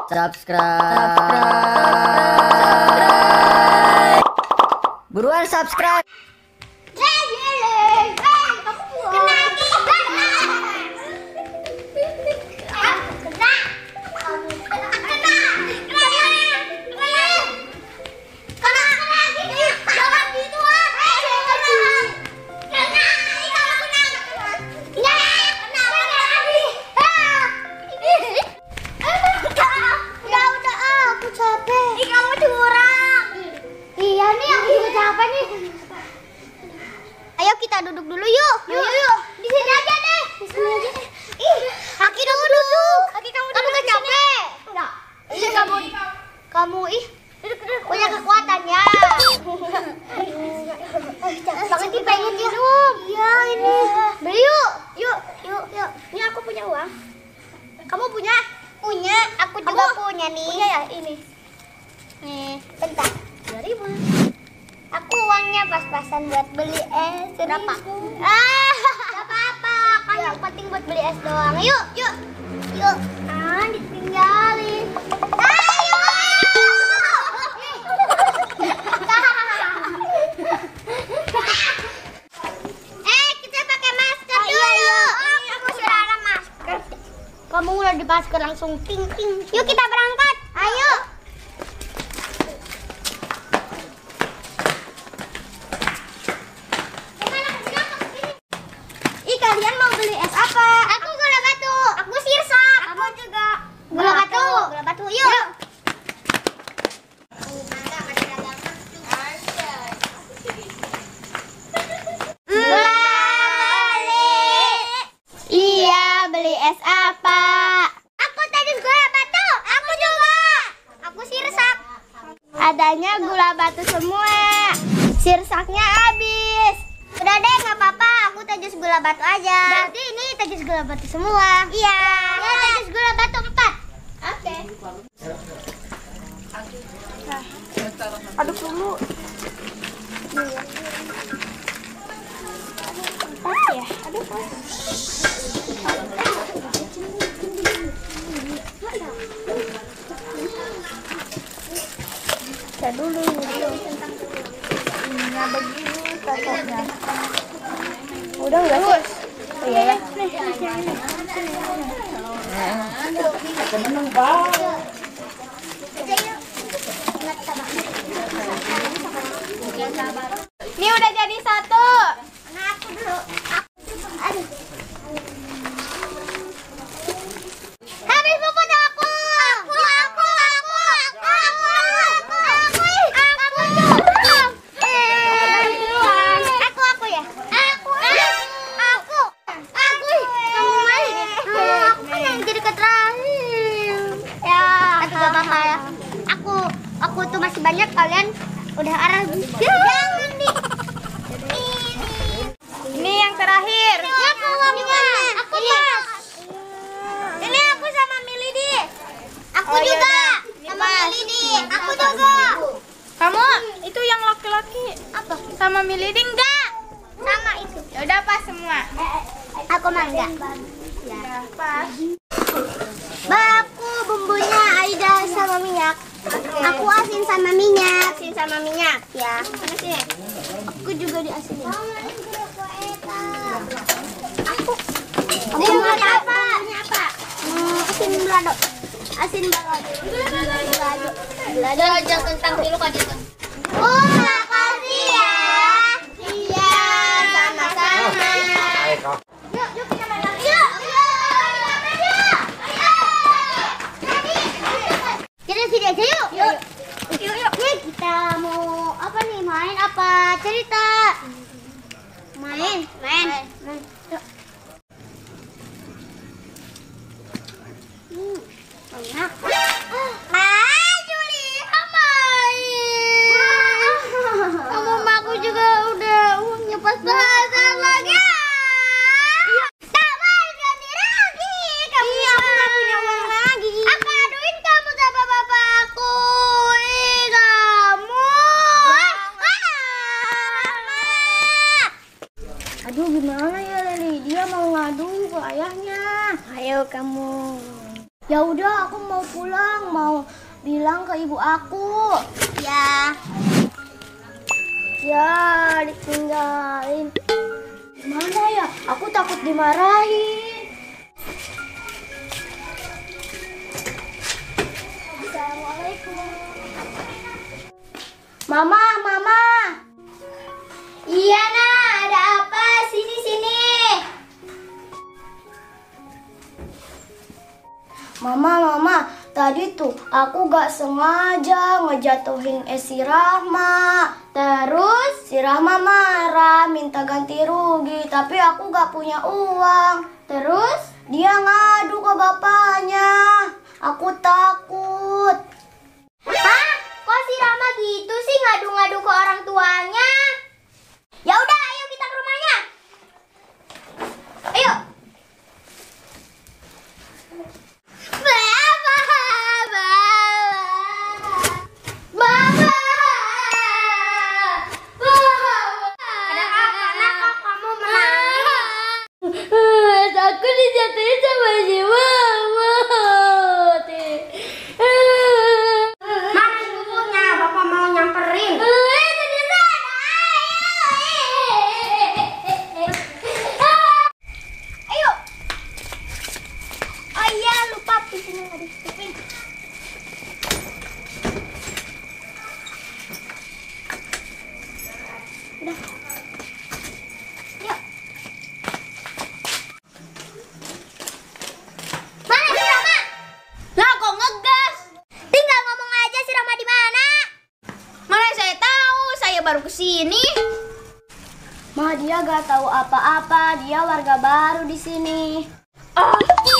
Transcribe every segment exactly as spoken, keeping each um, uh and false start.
Subscribe. Subscribe. Buruan subscribe. Ayo kita duduk dulu yuk. Yuk, yuk. Di sini aja deh. Di sini aja deh. Ih, Haki dulu duduk. Haki kamu kamu gak capek? Enggak. Ih, kamu kamu ih duduk duduk punya kekuatan ya. Capek banget nih pengen minum. Iya, ini. Beli yuk. Yuk, yuk, yuk. Ini aku punya uang. Kamu punya? Punya. Aku juga kamu punya nih. Punya ya ini. Nih, bentar. dua ribu. Aku uangnya pas-pasan buat beli es. Berapa? Ah, gak apa-apa. Kan yang penting buat beli es doang. Yuk, yuk, yuk. Ah, ditinggalin. Ayo. Eh, kita pakai masker dulu. Iya, iya. Ini aku sudah ada masker. Kamu udah di masker langsung ting ting. Yuk kita berangkat. Ayo. Kalian mau beli es apa? Aku gula batu. Aku sirsak. Aku juga gula batu. Gula batu. Yuk. Iya, beli es apa? Aku tadi gula batu. Aku juga. Aku sirsak. Adanya gula batu semua. Sirsaknya habis. Udah deh, nggak apa-apa. Aku tajus gula batu aja. Berarti ini tajus gula batu semua. Iya. Ya, tajus gula batu empat. Oke. Nah, aduk dulu. Empat ya, aduk. Kita dulu. Ininya begini. Tatanya. Udah udah sih. Oh iya ya. Seneng banget. Ini udah jadi satu. Nah, aku dulu. Aduh. Habis puput aku. Aku, aku, aku, aku, aku, aku, aku, aku, aku, aku ya. Aku, aku, aku. Kamu main. Aku kan yang jadi terakhir. Ya, tapi gak apa-apa ya. Aku, aku tuh masih banyak, kalian udah arah. Jangan nih. Ini yang terakhir. Ini aku uangnya. Aku pas. Ini aku sama Milidi. Aku Oh, juga yaudah. sama Milidi. Aku juga. Kamu itu yang laki-laki Apa? sama Milidi enggak? Sama itu. Ya udah pas semua. Aku mah enggak. Ya, pas. Baku bumbunya Aida sama minyak. Aku asin sama minyak. Asin sama minyak. Ya. Mana sih? Aku juga diasinin. Aku. Ini Kamu mau bumbunya apa? Bumbunya apa? Hmm, asin balado. Asin balado. Balado. Belajar aja tentang dulu kan itu. Oh, makasih ya. Iya, sama-sama. Yuk, yuk kita main lagi. Yuk, yuk. Yuk. Kita sini aja yuk. Yuk. Yuk, yuk. Nih, kita mau apa nih? Main apa? Cerita. Main. Main. Main. Yuk. Hmm. Enak. Ah, Juli, main. pulang, mau bilang ke ibu aku. Ya. Ya, ditinggalin. Mana ya? Aku takut dimarahin. Assalamualaikum. Mama, Mama. Iya, Nak. Ada apa? Sini, sini. Mama, Mama. Tadi tuh aku gak sengaja ngejatuhin es si Rahma. Terus si Rahma marah, minta ganti rugi. Tapi aku gak punya uang. Terus dia ngadu ke bapaknya. Aku takut. Hah? Kok si Rahma gitu sih ngadu-ngadu ke orang tuanya? Ya udah, ayo kita ke rumahnya. Ayo. Aku dijatuhin sama si Mama. Mana bukunya? Bapak mau nyamperin. Ayo. Oh iya, lupa pintunya nggak ditutupin. Udah. Yuk. Mana si Rama? Lah kok ngegas? Tinggal ngomong aja si Rama di mana? Mana saya tahu, saya baru kesini. Ma, dia gak tahu apa-apa, dia warga baru di sini. Oh.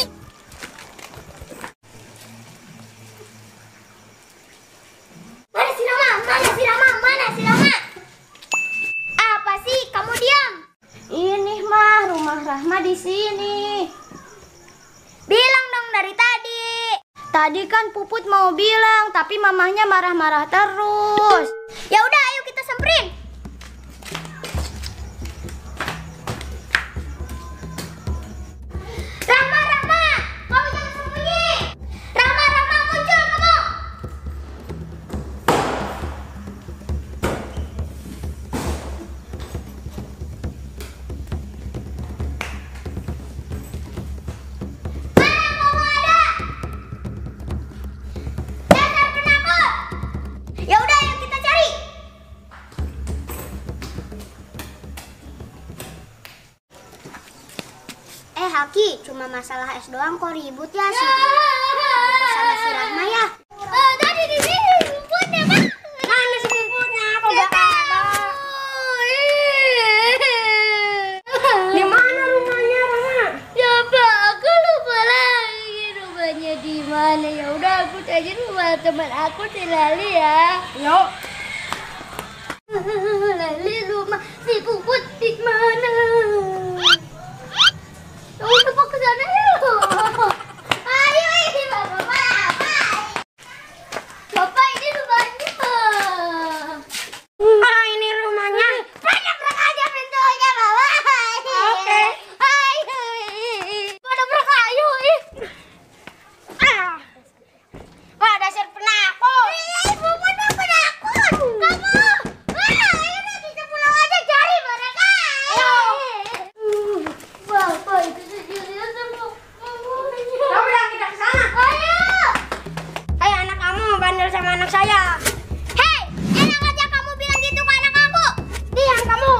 Mana si Rama? Mana si Rama? Mana si Rama? Apa sih? Kamu diam. Ini mah rumah Rahma di sini. Bilang dong dari tadi. Tadi kan Puput mau bilang, tapi mamahnya marah-marah terus. Ya udah, ayo kita samperin. Rahma, Rahma, kamu jangan sembunyi. Rahma, Rahma, muncul kamu. Ya udah, ayo kita cari. Eh Haki, cuma masalah es doang kok ribut ya sih sama si Rahma ya. Tadi di sini rumputnya, Pak. Mana si rumputnya? Kok gak ada? Di mana rumahnya, Rahma? Ya Pak, aku lupa lagi rumahnya di mana. Ya udah, aku tanya rumah teman aku si Lali ya. Yuk. Lali, rumah si Puput di mana? Ya udah Pak, ke sana yuk. Ayo ini Bapak, Bapak. Bapak, ini rumahnya. Ah, ini rumahnya. Nabrak aja pintunya, Bapak. Oke. Hai. Nabrak ayo. Ah. Wah, dasar penakut. Ih, Puput penakut. Kamu. Ah, ayo kita pulang aja cari mereka. Ayo. Bapak itu sejujurnya sama mamanya. Kamu bilang kita ke sana. Ayo. Ayo, anak kamu bandel sama anak saya. Hei, enak aja kamu bilang gitu ke anak kamu. Diam kamu.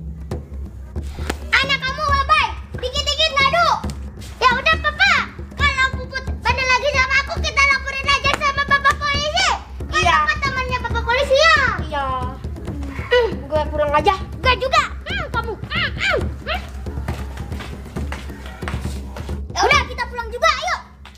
Anak kamu lebay, dikit-dikit ngadu. Ya udah Papa, kalau Puput bandel lagi sama aku, kita laporin aja sama Bapak polisi. Kan iya. Papa temannya Bapak polisi ya. Iya. Hmm, gue pulang aja. Gue juga. Hmm, kamu. Hmm, hmm, hmm. Ya udah, kita pulang juga, ayo.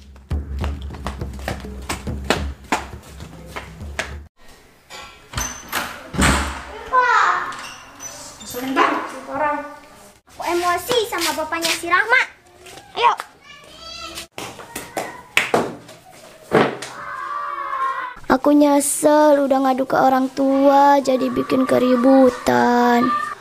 Wah. Sebentar, orang. Aku emosi sama bapaknya si Rahma. Ayo. Aku nyesel udah ngadu ke orang tua jadi bikin keributan.